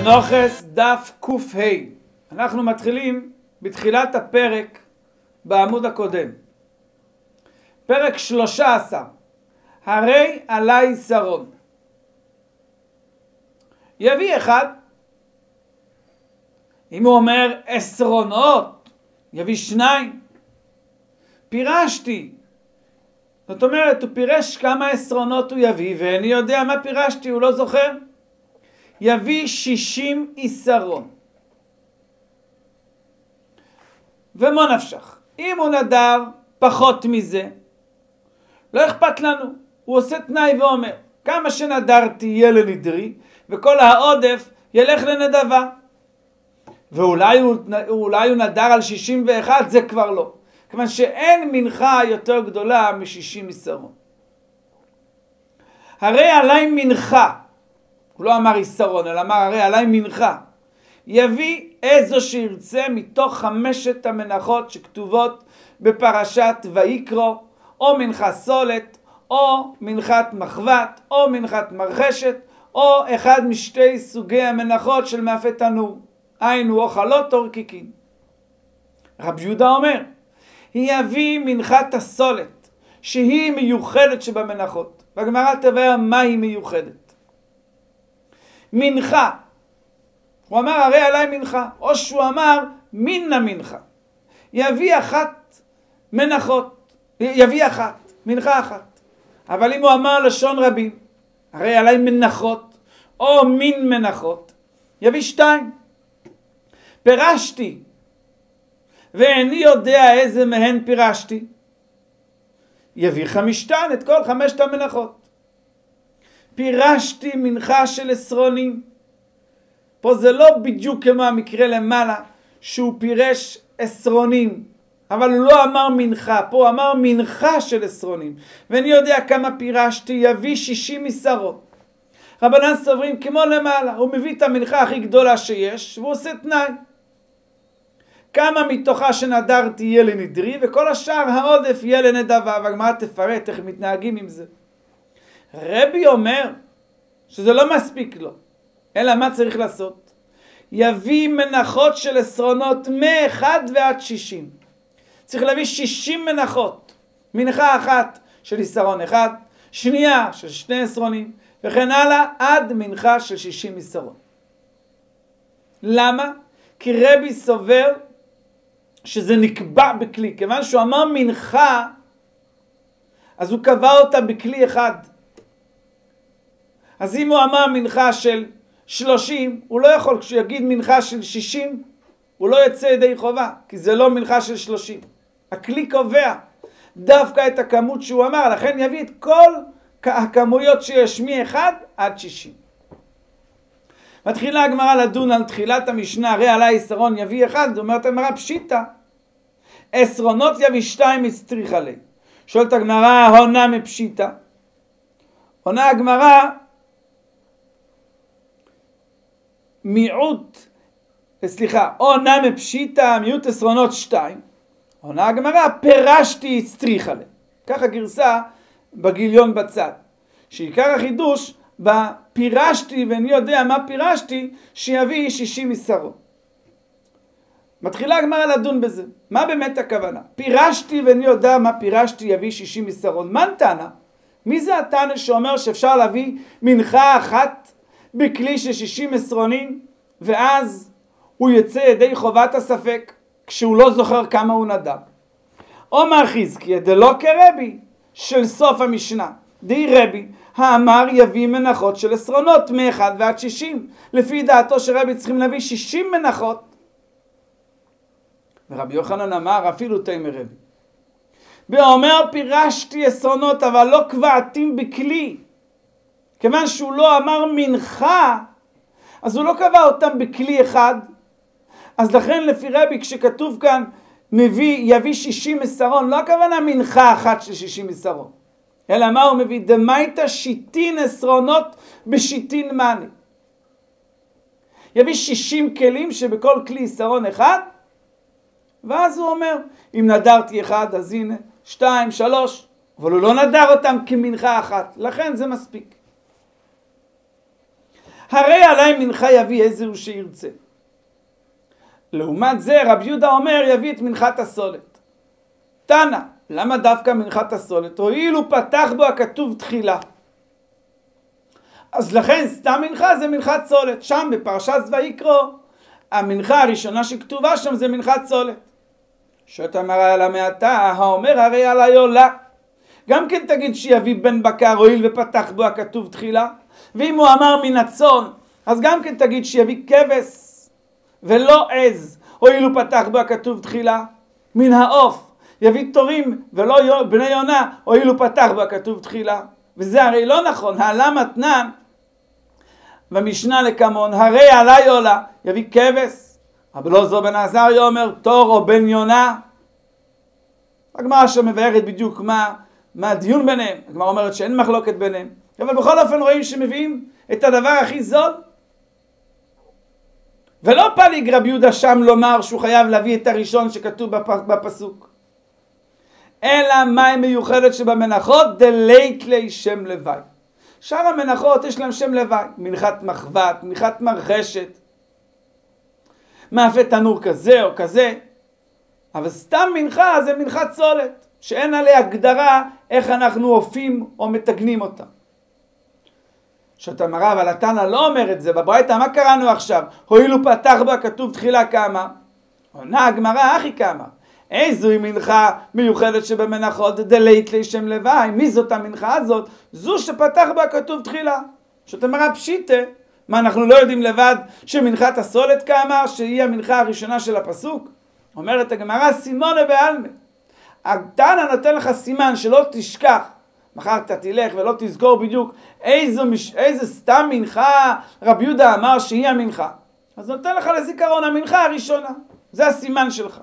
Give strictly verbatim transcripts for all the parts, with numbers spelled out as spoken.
מנוחס דף קוף ה'. אנחנו מתחילים בתחילת הפרק בעמוד הקודם. פרק שלושה עשר. הרי עלי שרון. יביא אחד. אם הוא אומר עשרונות, יביא שניים. פירשתי. זאת אומרת, הוא פירש כמה עשרונות הוא יביא, ואני יודע מה פירשתי, הוא לא זוכר. יביא שישים עשרון. ומה נפשך? אם הוא נדר פחות מזה, לא אכפת לנו. הוא עושה תנאי ואומר, כמה שנדרתי יהיה לנדרי, וכל העודף ילך לנדבה. ואולי הוא, אולי הוא נדר על שישים ואחת, זה כבר לא. כיוון שאין מנחה יותר גדולה מ-שישים עשרון. הרי עלי מנחה, הוא לא אמר עשרון, אלא אמר הרי עלי מנחה. יביא איזו שירצה מתוך חמשת המנחות שכתובות בפרשת ויקרא, או מנחה סולת, או מנחת מחבת, או מנחת מרחשת, או אחד משתי סוגי המנחות של מאפה תנור. היינו אוכלות או רקיקין. רבי יהודה אומר, יביא מנחת הסולת, שהיא מיוחדת שבמנחות. והגמרא תבהר מה היא מיוחדת. מנחה. הוא אמר הרי עלי מנחה, או שהוא אמר מינה מנחה. יביא אחת מנחות, יביא אחת, מנחה אחת. אבל אם הוא אמר לשון רבים, הרי עלי מנחות, או מין מנחות, יביא שתיים. פירשתי, ואיני יודע איזה מהן פירשתי, יביא חמישתן, את כל חמשת המנחות. פירשתי מנחה של עשרונים. פה זה לא בדיוק כמו המקרה למעלה, שהוא פירש עשרונים, אבל הוא לא אמר מנחה, פה הוא אמר מנחה של עשרונים. ואני יודע כמה פירשתי, יביא שישים עשרות. רבנן סוברים כמו למעלה, הוא מביא את המנחה הכי גדולה שיש, והוא עושה תנאי. כמה מתוכה שנדרתי יהיה לנדרי, וכל השאר העודף יהיה לנדבה, והגמרא תפרט איך מתנהגים עם זה. רבי אומר שזה לא מספיק לו, אלא מה צריך לעשות? יביא מנחות של עשרונות מאחד ועד שישים. צריך להביא שישים מנחות. מנחה אחת של עשרון אחד, שנייה של שני עשרונים, וכן הלאה עד מנחה של שישים עשרון. למה? כי רבי סובר שזה נקבע בכלי. כיוון שהוא אמר מנחה, אז הוא קבע אותה בכלי אחד. אז אם הוא אמר מנחה של שלושים, הוא לא יכול, כשהוא יגיד מנחה של שישים, הוא לא יצא ידי חובה, כי זה לא מנחה של שלושים. הכלי קובע דווקא את הכמות שהוא אמר, לכן יביא את כל הכמויות שיש מ-אחד עד שישים. מתחילה הגמרא לדון על תחילת המשנה, הרי עלי עשרון יביא אחד, זאת אומרת הגמרא פשיטה. עשרונות יביא שתיים מצטריך עלי. שואלת הגמרא, הונה מפשיטה. עונה הגמרא, מיעוט, סליחה, עונה מפשיטה, מיעוט עשרונות שתיים. עונה הגמרא, פירשתי הצטריך עלי. ככה גרסה בגיליון בצד. שעיקר החידוש, בפירשתי, ואני יודע מה פירשתי, שיביא שישים עשרות. מתחילה הגמרא לדון בזה. מה באמת הכוונה? פירשתי ואני יודע מה פירשתי, יביא שישים עשרות. מה נתנה? מי זה התנא שאומר שאפשר להביא מנחה אחת בכלי של שישים עשרונים, ואז הוא יצא ידי חובת הספק, כשהוא לא זוכר כמה הוא נדב? אומר חזקיה דלא כרבי של סוף המשנה. די רבי, האמר יביא מנחות של עשרונות מאחד ועד שישים. לפי דעתו שרבי צריכים להביא שישים מנחות. ורבי יוחנן אמר אפילו תימא רבי. ואומר פירשתי עשרונות אבל לא קבעתים בכלי. כיוון שהוא לא אמר מנחה, אז הוא לא קבע אותם בכלי אחד. אז לכן לפי רבי כשכתוב כאן מביא, יביא שישים עשרון, לא הכוונה מנחה אחת של שישים עשרון. אלא מה הוא מביא? דמייתא שיטין עשרונות בשיטין מני. יביא שישים כלים שבכל כלי עשרון אחד, ואז הוא אומר, אם נדרתי אחד, אז הנה, שתיים, שלוש, אבל הוא לא נדר אותם כמנחה אחת, לכן זה מספיק. הרי עלי מנחה יביא איזהו שירצה. לעומת זה רבי יהודה אומר יביא את מנחת הסולת. תנא, למה דווקא מנחת הסולת? הואילו פתח בו הכתוב תחילה. אז לכן סתם מנחה זה מנחת סולת. שם בפרשת ויקרא המנחה הראשונה שכתובה שם זה מנחת סולת. שאת אמרה על המעתה האומר הרי עלי עולה. גם כן תגיד שיביא בן בקר הואיל ופתח בו הכתוב תחילה. ואם הוא אמר מן הצאן אז גם כן תגיד שיביא כבש ולא עז הואיל ופתח בו הכתוב תחילה. מן העוף יביא תורים ולא בני יונה הואיל ופתח בו הכתוב תחילה. וזה הרי לא נכון. העלה מתנן במשנה לקמון הרי עלי עולה יביא כבש. אבל לא זו בן עזריה אומר תור או בן יונה. הגמרא שמבארת בדיוק מה, מה הדיון ביניהם. הגמרא אומרת שאין מחלוקת ביניהם. אבל בכל אופן רואים שמביאים את הדבר הכי זול. ולא פליג רבי יהודה שם לומר שהוא חייב להביא את הראשון שכתוב בפסוק. אלא מים מיוחדת שבמנחות דלית לי שם לוואי. שאר המנחות יש להם שם לוואי. מנחת מחבת, מנחת מרחשת. מאפה תנור כזה או כזה. אבל סתם מנחה זה מנחת סולת. שאין עליה הגדרה איך אנחנו אופים או מתגנים אותה. שאתה מראה, אבל התנא לא אומר את זה. בברייתא מה קראנו עכשיו? הואילו פתח בה כתוב תחילה כמה. עונה הגמרא אחי כמה. איזוהי מנחה מיוחדת שבמנחות דלית לי שם לוואי. מי זאת המנחה הזאת? זו שפתח בה כתוב תחילה. שאתה מראה פשיטה. מה אנחנו לא יודעים לבד שמנחת הסולת כמה שהיא המנחה הראשונה של הפסוק? אומרת הגמרא סימונה בעלמא. התנא נותן לך סימן שלא תשכח. מחר אתה תלך ולא תזכור בדיוק איזו, איזה סתם מנחה רבי יהודה אמר שהיא המנחה. אז נותן לך לזיכרון המנחה הראשונה. זה הסימן שלך.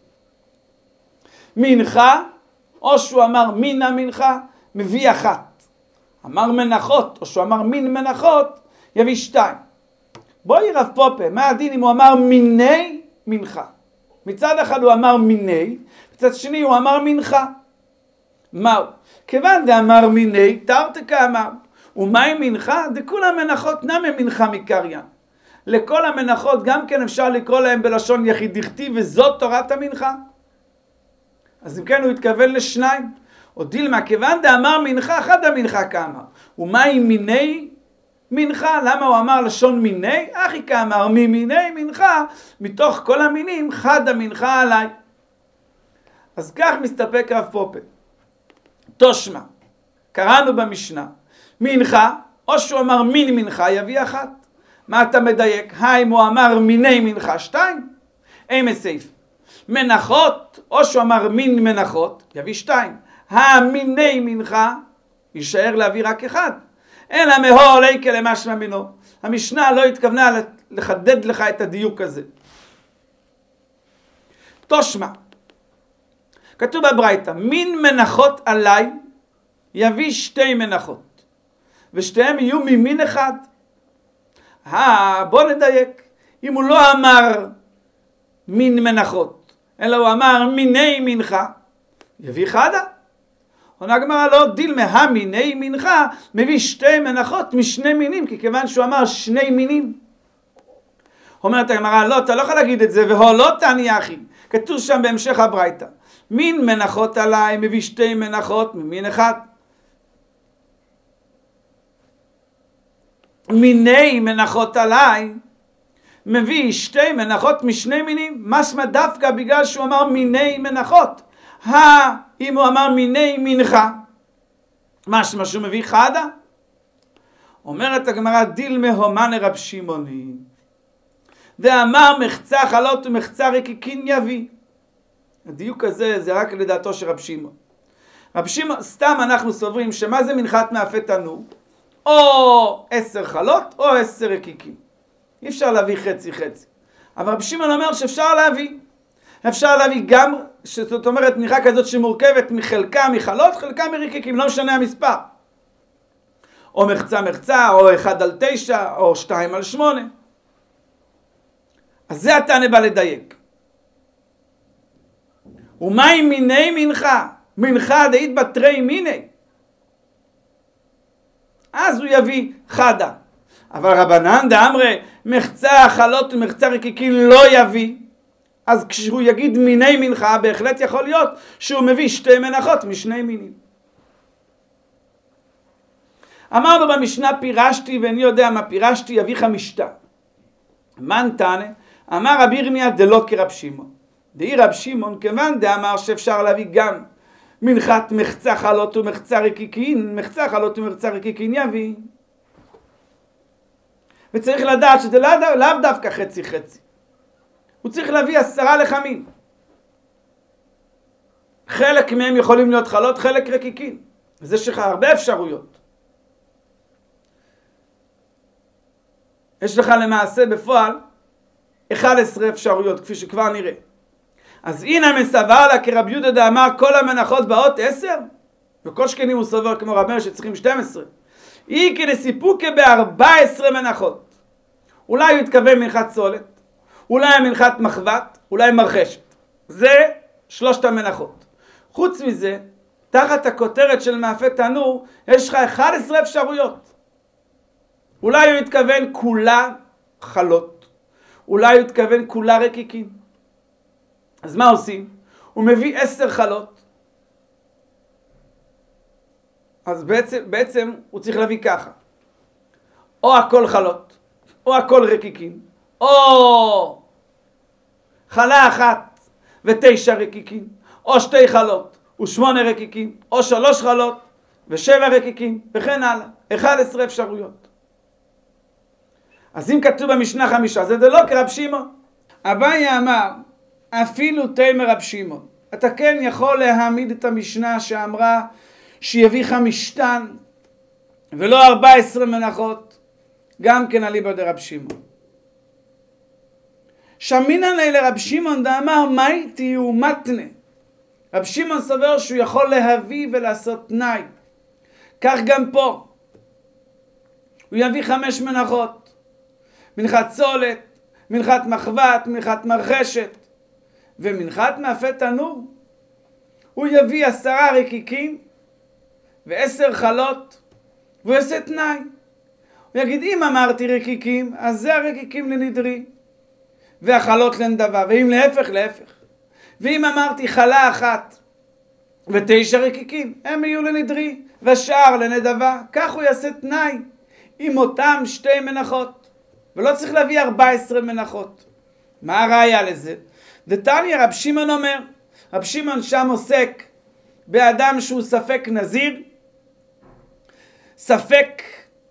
מנחה, או שהוא אמר מן המנחה, מביא אחת. אמר מנחות, או שהוא אמר מין מנחות, יביא שתיים. בואי רב פופה, מה הדין אם הוא אמר מיני מנחה? מצד אחד הוא אמר מיני, מצד שני הוא אמר מנחה. מהו? כיוון דאמר מיני, תרתקה אמר. ומהי מנחה? דכולה מנחות נמי מנחה מקריין. לכל המנחות גם כן אפשר לקרוא להם בלשון יחיד דכתיב, וזאת תורת המנחה. אז אם כן הוא התכוון לשניים. או דילמה, כיוון דאמר מנחה, חד המנחה כאמר. ומהי מיני מנחה? למה הוא אמר לשון מיני? אחי כאמר, ממיני מנחה, מתוך כל המינים, חד המנחה עליי. אז כך מסתפק רב פופה. תושמה, קראנו במשנה, מנחה, או שהוא אמר מין מנחה, יביא אחת. מה אתה מדייק? האם הוא אמר מיני מנחה, שתיים. אי מסייף. מנחות, או שהוא אמר מין מנחות, יביא שתיים. המיני מנחה, יישאר להביא רק אחד. אלא מהו ליקה למשמע מינו. המשנה לא התכוונה לחדד לך את הדיוק הזה. תושמה. כתוב בברייתא, מין מנחות עליי יביא שתי מנחות. ושתיהם יהיו ממין אחד. אה, בוא נדייק. אם הוא לא אמר מין מנחות, אלא הוא אמר מיני מנחה, יביא חדה. עונה הגמרא לא דילמה, המיני מנחה מביא שתי מנחות משני מינים, כי כיוון שהוא אמר שני מינים. אומרת הגמרא, לא, אתה לא יכול להגיד את זה, והוא לא תעני אחי. כתוב שם בהמשך הברייתא. מין מנחות עליי מביא שתי מנחות ממין אחד. מיני מנחות עליי מביא שתי מנחות משני מינים. משמע דווקא בגלל שהוא אמר מיני מנחות. הא, אם הוא אמר מיני מנחה, משמע שהוא מביא חדה. אומרת הגמרא, דילמה הומן רב שמעוני. ואמר מחצה חלות ומחצה רקיקין יביא. הדיוק הזה זה רק לדעתו של רב שמעון. רב שמעון, סתם אנחנו סוברים שמה זה מנחת מאפה תנור? או עשר חלות או עשר רקיקים. אי אפשר להביא חצי חצי. אבל רב שמעון אומר שאפשר להביא. אפשר להביא גם, זאת אומרת מנחה כזאת שמורכבת מחלקה מחלות, חלקה מרקיקים, לא משנה המספר. או מחצה מחצה, או אחד על תשע, או שתיים על שמונה. אז זה התנא בא לדייק. ומהי מיני מנחה? מנחה דאית בתרי מיני. אז הוא יביא חדה. אבל רבנן דאמרי מחצה חלות ומחצה רקיקין לא יביא, אז כשהוא יגיד מיני מנחה, בהחלט יכול להיות שהוא מביא שתי מנחות משני מינים. אמרנו במשנה פירשתי, ואני יודע מה פירשתי, יביא חמישתה. מן תנא, אמר רבי ירמיה דלא כרב שמעון. דאי רב שמעון כיוון דאמר שאפשר להביא גם מנחת מחצה חלות ומחצה רקיקין, מחצה חלות ומחצה רקיקין יביא. וצריך לדעת שזה לאו לא דווקא חצי חצי. הוא צריך להביא עשרה לחמים. חלק מהם יכולים להיות חלות, חלק רקיקין. וזה יש לך הרבה אפשרויות. יש לך למעשה בפועל אחת עשרה אפשרויות, כפי שכבר נראה. אז הנה מסבר לה כרב יהודה דאמר כל המנחות באות עשר, וכל שכנים הוא סובר כמו רב מאיר שצריכים שתים עשרה. היא כנסיפוקה ב-ארבע עשרה מנחות. אולי הוא יתכוון מנחת סולת, אולי מנחת מחבת, אולי מרחשת. זה שלושת המנחות. חוץ מזה, תחת הכותרת של מאפה תנור, יש לך אחת עשרה אפשרויות. אולי הוא יתכוון כולה חלות, אולי הוא יתכוון כולה רקיקים. אז מה עושים? הוא מביא עשר חלות. אז בעצם, בעצם הוא צריך להביא ככה. או הכל חלות, או הכל רקיקים, או חלה אחת ותשע רקיקים, או שתי חלות ושמונה רקיקים, או שלוש חלות ושבע רקיקים, וכן הלאה. אחת עשרה אפשרויות. אז אם כתוב במשנה חמישה, זה זה לא כרב שמעון. אביי אמר, אפילו תימר רב שמעון. אתה כן יכול להעמיד את המשנה שאמרה שיביא חמישתן ולא ארבע עשרה מנחות, גם כן אליבא דרב שמעון. שמינן לי לרב שמעון דאמר מייטי ומתנה. רב שמעון סובר שהוא יכול להביא ולעשות תנאי. כך גם פה. הוא יביא חמש מנחות. מנחת סולת, מנחת מחבת, מנחת מרחשת, ומנחת מאפה תנור. הוא יביא עשרה רקיקים ועשר חלות, והוא יעשה תנאי. הוא יגיד, אם אמרתי רקיקים, אז זה הרקיקים לנדרי, והחלות לנדבה, ואם להפך, להפך. ואם אמרתי חלה אחת ותשע רקיקים, הם יהיו לנדרי, והשאר לנדבה. כך הוא יעשה תנאי עם אותם שתי מנחות. ולא צריך להביא ארבע עשרה מנחות. מה הראיה לזה? דתניא רב שמעון אומר, רב שמעון שם עוסק באדם שהוא ספק נזיר, ספק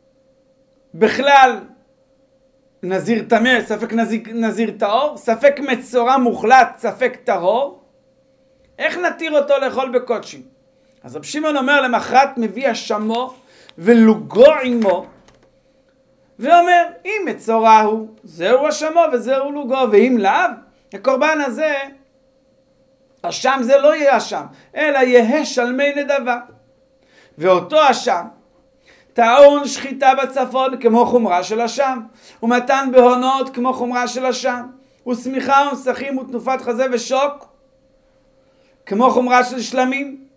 בכלל נזיר טמא, ספק נזיר, נזיר טהור, ספק מצורע מוחלט, ספק טהור. איך נתיר אותו לאכול בקודשים? אז רב שמעון אומר, למחרת מביא השמו ולוגו עמו, ואומר, אם מצורע הוא, זהו השמו וזהו לוגו, ואם לאו, הקורבן הזה, השם זה לא יהיה השם, אלא יהיה שלמי נדבה. ואותו השם, טעון שחיטה בצפון כמו חומרה של השם, ומתן בהונות כמו חומרה של השם, ושמיכה ומסכים ותנופת חזה ושוק כמו חומרה של שלמים.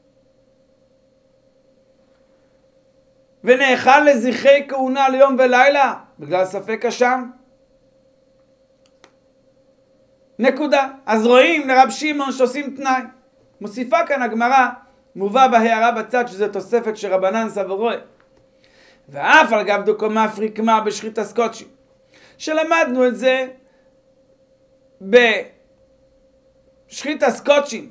ונאכל לזכרי כהונה ליום ולילה, בגלל ספק השם. נקודה. אז רואים לרב שמעון שעושים תנאי. מוסיפה כאן הגמרא, מובא בהערה בצד שזה תוספת שרבנן סבורוי. ואף על גב דוקו מפריק מה בשחית הסקוצ'י. שלמדנו את זה בשחית הסקוצ'י.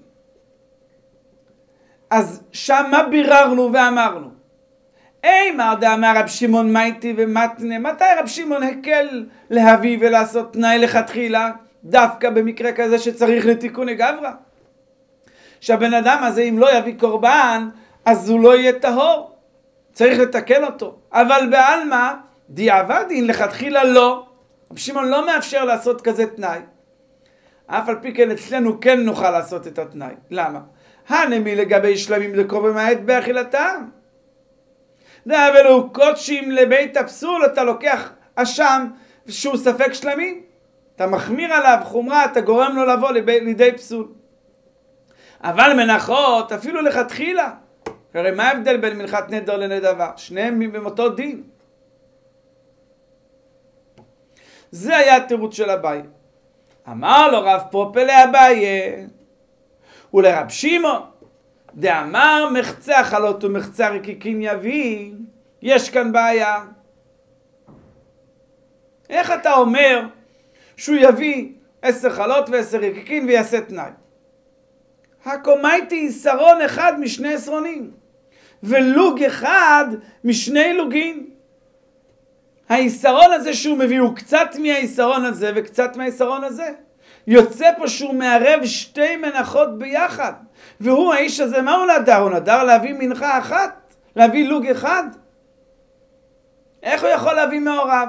אז שם מה ביררנו ואמרנו? אימר דאמר רב שמעון מייטי ומתנה. מתי רב שמעון הקל להביא ולעשות תנאי לכתחילה? דווקא במקרה כזה שצריך לתיקוני גברא. שהבן אדם הזה אם לא יביא קורבן, אז הוא לא יהיה טהור. צריך לתקן אותו. אבל בעלמא, דיעבדין לכתחילה לא. רב שמעון לא מאפשר לעשות כזה תנאי. אף על פי כן אצלנו כן נוכל לעשות את התנאי. למה? הנמי לגבי שלמים לקרוב במעט באכילתם. אבל הוא קודשים לבית הפסול, אתה לוקח אשם שהוא ספק שלמים. אתה מחמיר עליו חומרה, אתה גורם לו לבוא לידי פסול. אבל מנחות, אפילו לכתחילה. הרי מה ההבדל בין מנחת נדר לנדבה? שניהם במותו דין. זה היה התירוץ של אביי. אמר לו רב פופה לאביי, ולרב שמעון, דאמר מחצה חלות ומחצה רקיקין יביא, יש כאן בעיה. איך אתה אומר שהוא יביא עשר חלות ועשר רקיקין ויעשה תנאי? הקומייטי עשרון אחד משני עשרונים, ולוג אחד משני לוגים. העשרון הזה שהוא מביא הוא קצת מהעשרון הזה וקצת מהעשרון הזה. יוצא פה שהוא מערב שתי מנחות ביחד. והוא האיש הזה, מה הוא נדר? הוא נדר להביא מנחה אחת? להביא לוג אחד? איך הוא יכול להביא מעורב?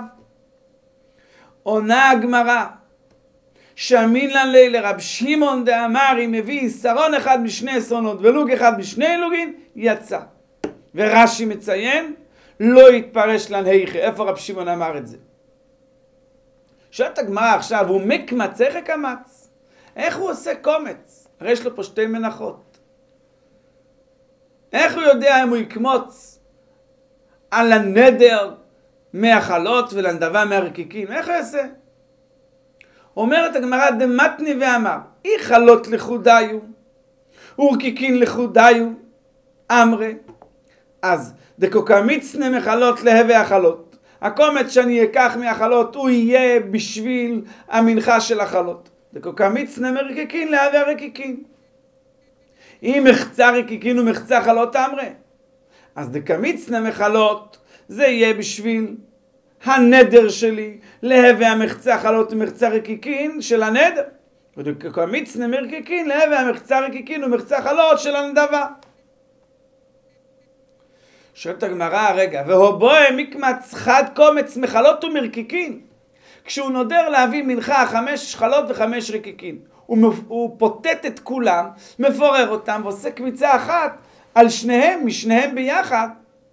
עונה הגמרא, שאמינן ליה לרב שמעון דאמר, אם מביא עשרון אחד משני עשרונות ולוג אחד משני לוגים, יצא. ורש"י מציין, לא יתפרש לן היכי. איפה רב שמעון אמר את זה? שואלת הגמרא עכשיו, הוא מקמץ, איך הקמץ? איך הוא עושה קומץ? הרי יש לו פה שתי מנחות. איך הוא יודע אם הוא יקמוץ על הנדר מהחלות ולנדבה מהרקיקין? איך הוא יעשה? אומרת הגמרא, דמתני ואמר, אי חלות לחודיו ורקיקין לחודיו אמרי. אז דקוקמיצנה מחלות להווה החלות. הקומץ שאני אקח מהחלות הוא יהיה בשביל המנחה של החלות. דקוקמיצנה מרקיקין להווה הרקיקין. אם מחצה רקיקין ומחצה חלות אמרי, אז דקמיצנה מחלות זה יהיה בשביל הנדר שלי להווה המחצה חלות ומחצה רקיקין של הנדר. ודקוקמיצנה מרקיקין להווה המחצה רקיקין ומחצה חלות של הנדבה. שואלת הגמרא, רגע, והובוה מקמץ חד קומץ מחלות ומרקיקין. כשהוא נודר להביא מנחה חמש חלות וחמש רקיקין, הוא, הוא פוטט את כולם, מפורר אותם ועושה קמיצה אחת על שניהם, משניהם ביחד.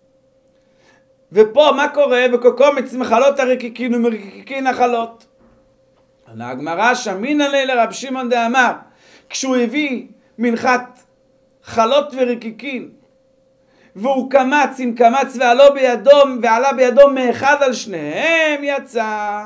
ופה מה קורה? וקומץ מחלות הרקיקין ומרקיקין החלות. עונה הגמרא, שאמינן ליה לרב שמעון דאמר, כשהוא הביא מנחת חלות ורקיקין, והוא קמץ עם קמץ ועלה בידו, ועלה בידו מאחד על שניהם, יצא.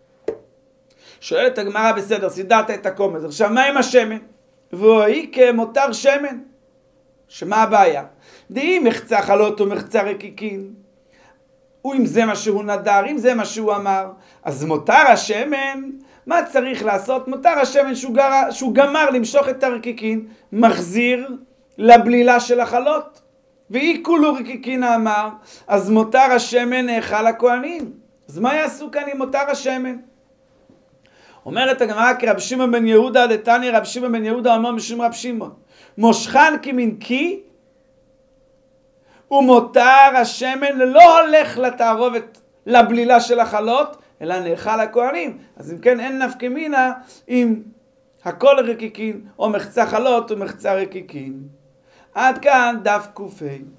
שואלת הגמרא, בסדר, סידרת את הקומץ, עכשיו מה עם השמן? והיא כמותר שמן. שמה הבעיה? דהי מחצה חלות ומחצה רקיקין. ואם זה מה שהוא נדר, אם זה מה שהוא אמר, אז מותר השמן, מה צריך לעשות? מותר השמן שהוא, גר, שהוא גמר למשוך את הרקיקין, מחזיר לבלילה של החלות. ואי כולו רקיקין אמר, אז מותר השמן נאכל הכהנים. אז מה יעשו כאן עם מותר השמן? אומרת הגמרא, כרב שמעון בן יהודה דתני, רב שמעון בן יהודה אומר משום רב שמעון, מושכן כמנקי, ומותר השמן לא הולך לתערובת, לבלילה של החלות, אלא נאכל הכהנים. אז אם כן, אין נפקא מינה אם הכל רקיקין, או מחצה חלות ומחצה רקיקין. עד כאן דף קופי.